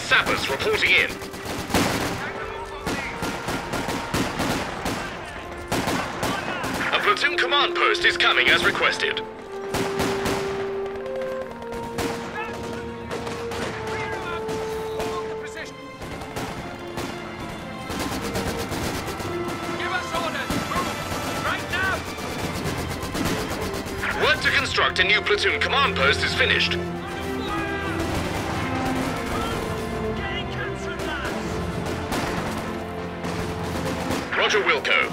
sappers reporting in. A platoon command post is coming as requested. Work to construct a new platoon command post is finished. Roger, Wilco.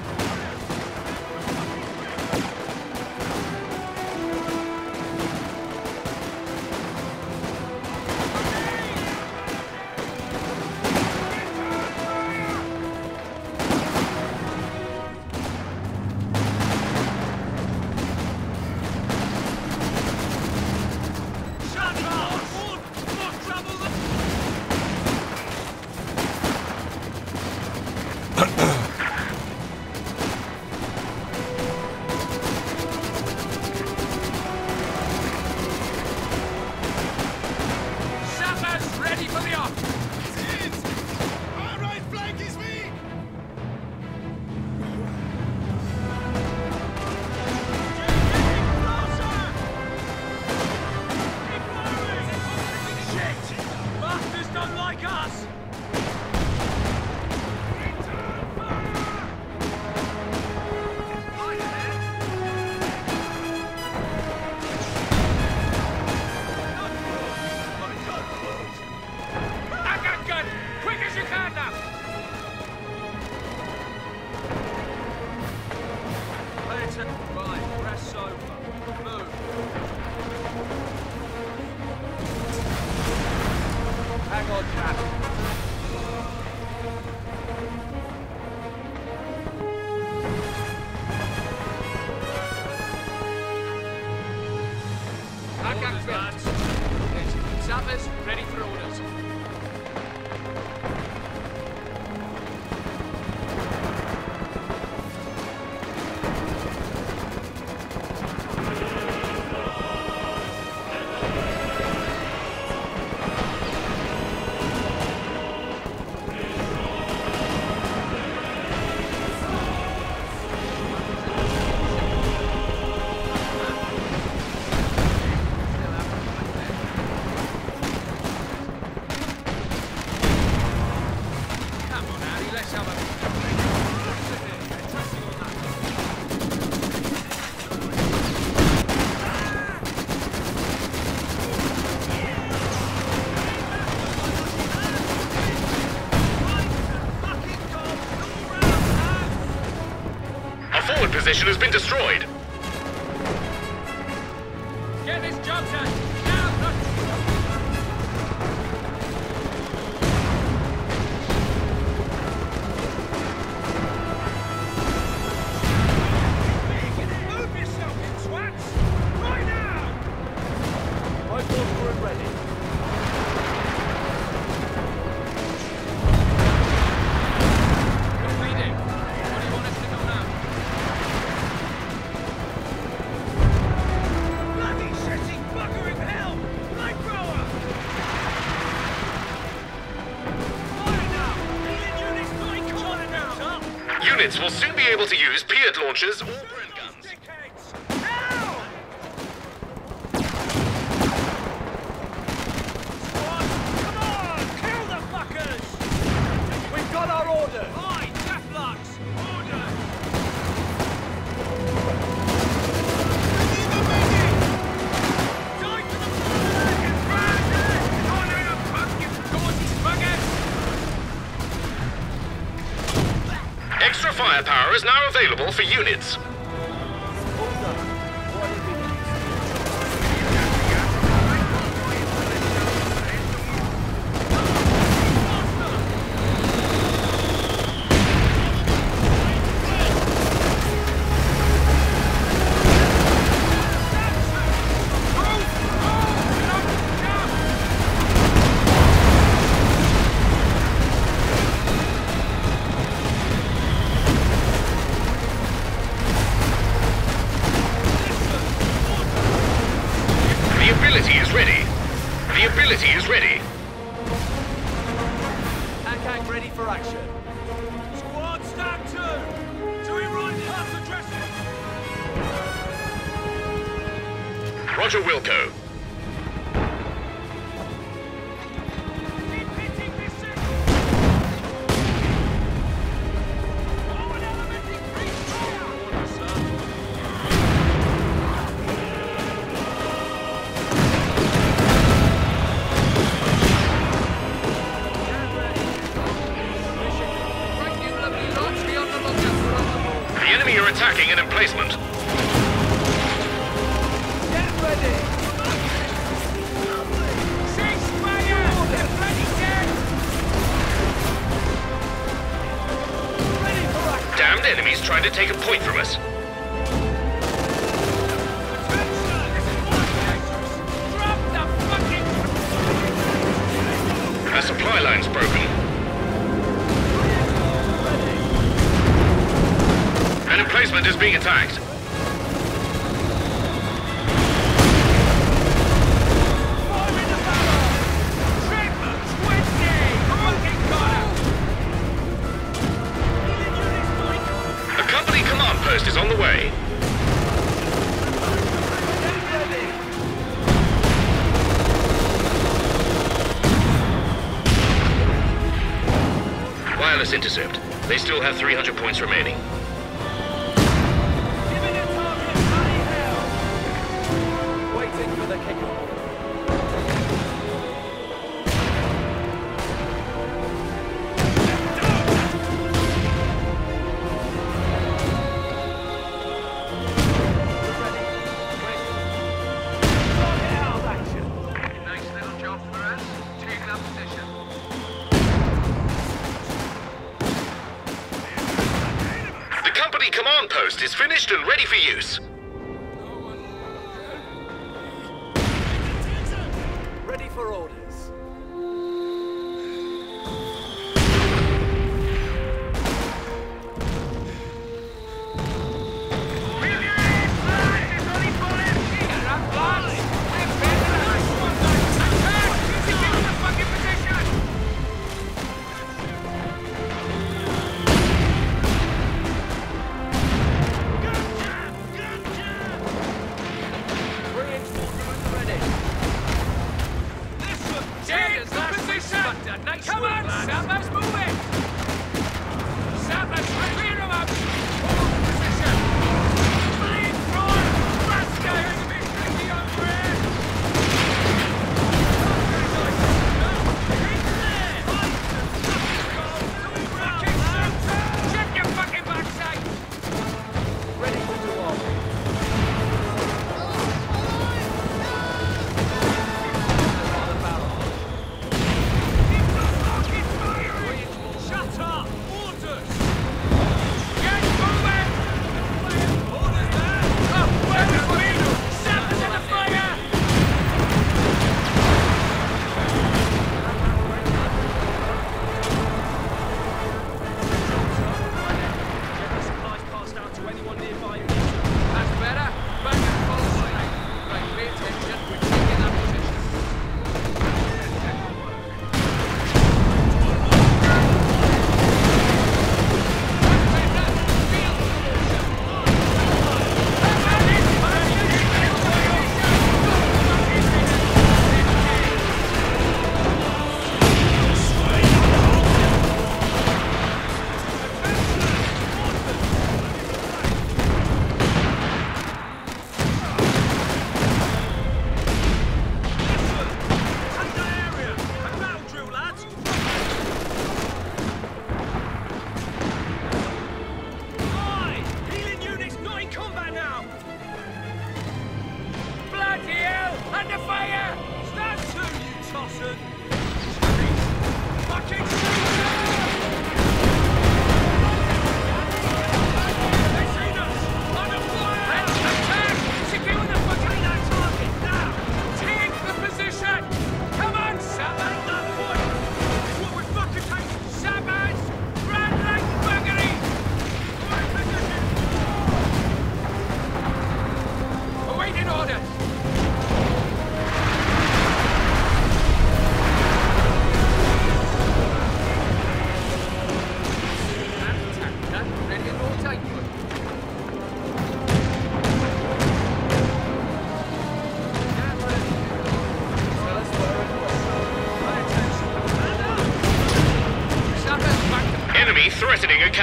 Sappers, ready for orders. Forward position has been destroyed. Get this job done. Now, move yourself, you twats! Right now! My forces are ready. Units will soon be able to use Piat launchers or Bren guns. Come on! Kill the fuckers! We've got our order! Aye, Deathlocks! Order! Die to the flag! Come on, buggers! Extra firepower is now available for units. Roger, Wilco. The enemy are attacking an emplacement. Get ready! Ceasefire! Get ready, Ken! Ready for action! Damned enemies trying to take a point from us. Drop the fucking... Our supply line's broken. An emplacement is being attacked. Fire in the barrel! Triple 20! Fucking got him! A company command post is on the way. Get ready! Wireless intercept. They still have 300 points remaining. Giving a target bloody hell! Waiting for the kickoff. Target out of action. Nice little job for us. Take that position. The company command post is finished and ready for use. Ready for orders. Come on, Sappers, move it! Sappers, clear them up! Hold position! Bleed through! Rascal, enemy tricky over here! Check your fucking backside! Ready for the wall. Shut up! Orders! Get moving! Orders there! Oh, where is we? Sappers in the fire! Get the supplies passed out to anyone nearby who needs them. That's better. Back and follow straight. Right, pay attention. We're taking that position.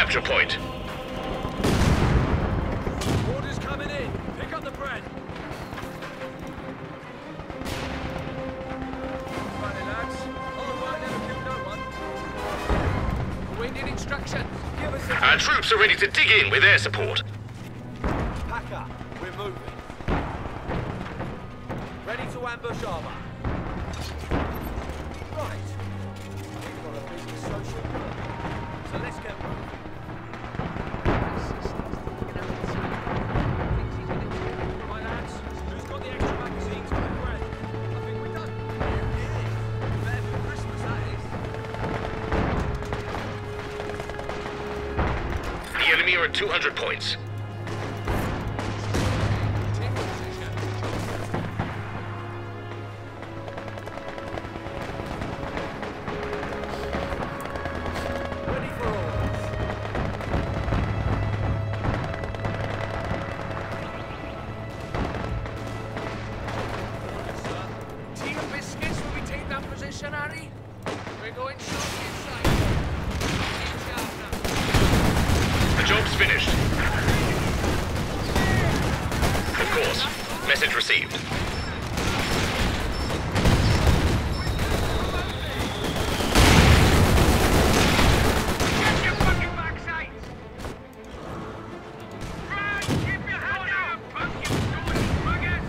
capture point. Orders coming in. Pick up the bread. Right, lads. All right, never kill no one. Waiting instructions. Give us a Our troops are ready to dig in with air support. pack up. We're moving. Ready to ambush armor. Right. We've got a busy social work. So let's get moving. Right, lads. Who's got the extra magazines for the bread? I think we're done. Yeah. Better for Christmas, that is. The enemy are at 200 points. Take position. Ready for orders. Tea and biscuits when we take that position, Harry. We're going short inside. Keep sharp now. The job's finished. Of course. Message received. Get your fucking backsides! Right, keep your head down, fucking stupid buggers!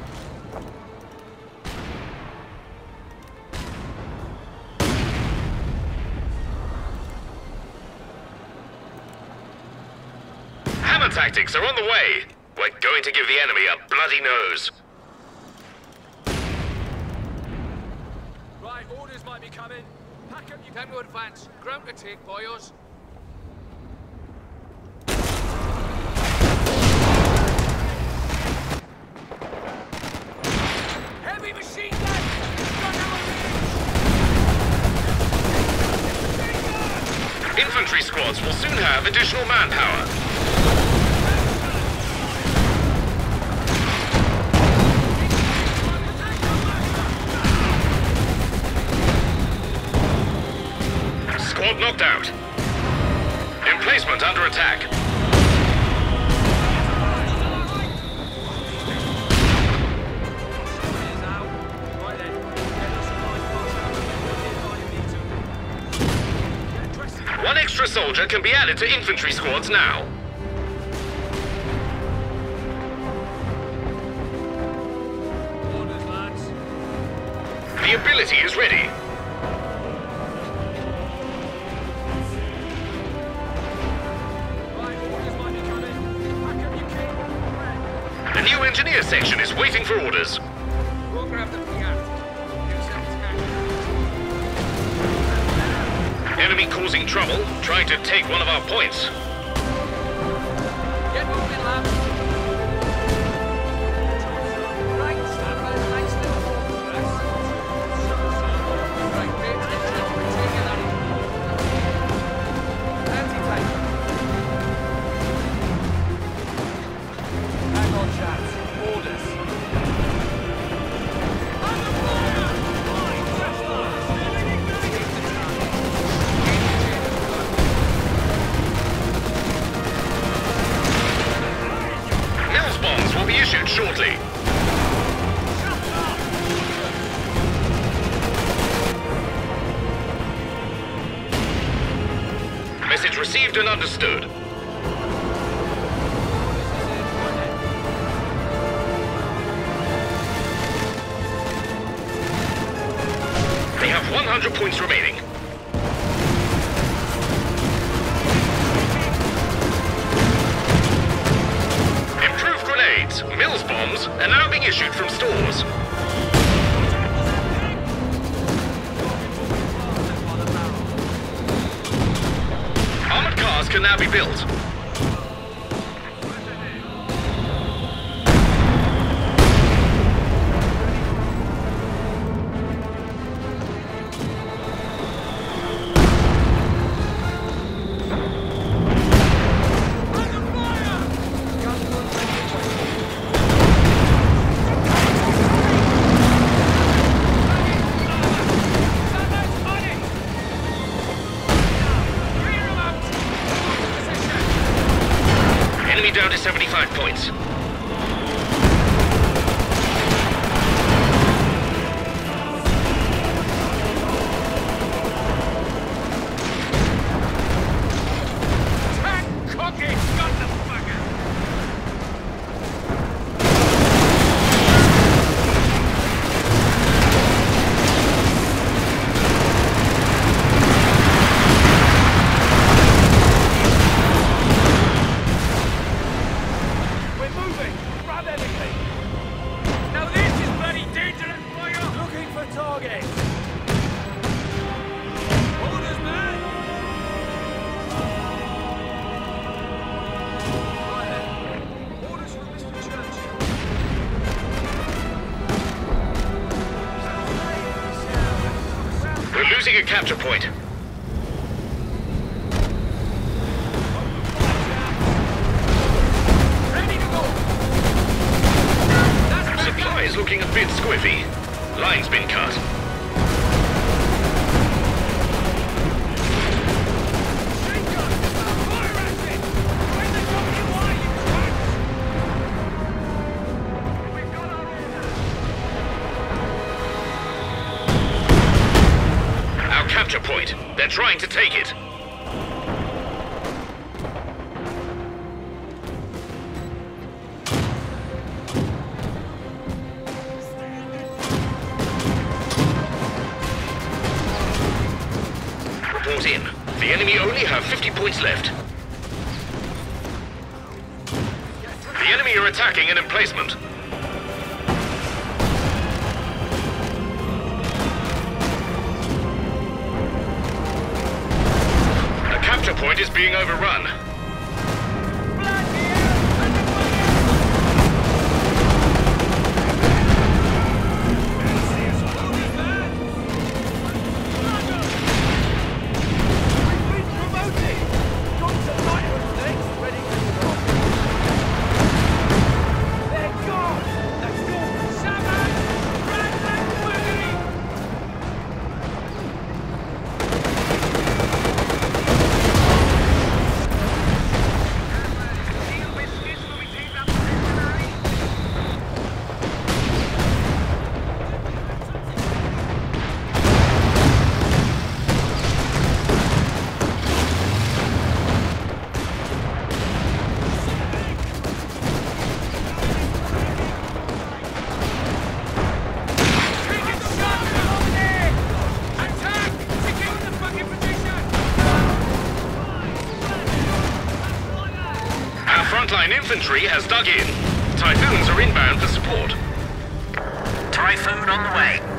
Hammer tactics are on the way. We're going to give the enemy a bloody nose. Right, orders might be coming. Pack up your... Time to advance. Ground to take, boyos. Heavy machine gun! Gun our Infantry squads will soon have additional manpower. Squad knocked out. Emplacement under attack. Right then. Get us a nice box out of the Get dressed. One extra soldier can be added to infantry squads now. Orders, lads. The ability is ready. Right, orders might be coming. Pack up your kit. Bread. The new engineer section is waiting for orders. We'll grab the Fiat. Use them attack. Enemy causing trouble, trying to take one of our points. Get moving, lads. Right, snappers, nice little focus. Right, pay attention. We're taking that in. Anti-tank. Hang on, chaps. Orders. Under fire! Right, Tesla! Mills bombs will be issued shortly. Message received and understood. They have 100 points remaining. Improved grenades, Mills bombs, are now being issued from stores. Armored cars can now be built. Enemy down to 75 points. Tank cookie! Got the fucker! We're moving! Grab everything! Now this is bloody dangerous for you! Looking for target! Orders, man! Right then. Orders from Mr. Churchill. We're losing a capture point. Ready to go! Supply is looking a bit squiffy. Line's been cut. Machine gun! Fire at it! Where the fuck you are, you twats? We've got our order! Our capture point. They're trying to take it. Report in. The enemy only have 50 points left. The enemy are attacking an emplacement. The capture point is being overrun. Frontline infantry has dug in. Typhoons are inbound for support. Typhoon on the way.